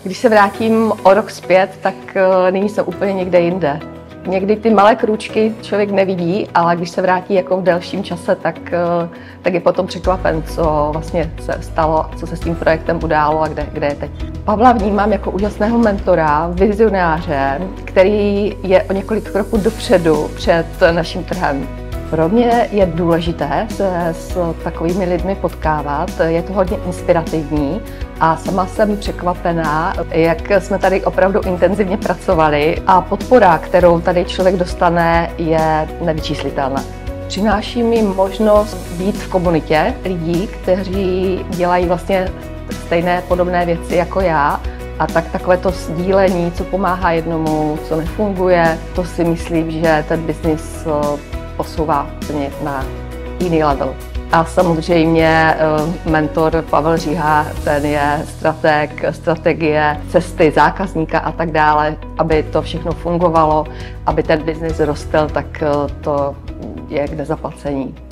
Když se vrátím o rok zpět, tak nyní jsem úplně někde jinde. Někdy ty malé krůčky člověk nevidí, ale když se vrátí jako v delším čase, tak je potom překvapen, co vlastně se stalo, co se s tím projektem událo a kde je teď. Pavla vnímám jako úžasného mentora, vizionáře, který je o několik kroků dopředu před naším trhem. Pro mě je důležité se s takovými lidmi potkávat, je to hodně inspirativní a sama jsem překvapená, jak jsme tady opravdu intenzivně pracovali a podpora, kterou tady člověk dostane, je nevyčíslitelná. Přináší mi možnost být v komunitě lidí, kteří dělají vlastně stejné podobné věci jako já. A takové to sdílení, co pomáhá jednomu, co nefunguje, to si myslím, že ten biznis posouvá na jiný level. A samozřejmě mentor Pavel Říha, ten je strategie, cesty zákazníka a tak dále, aby to všechno fungovalo, aby ten biznis rostl, tak to je k nezaplacení.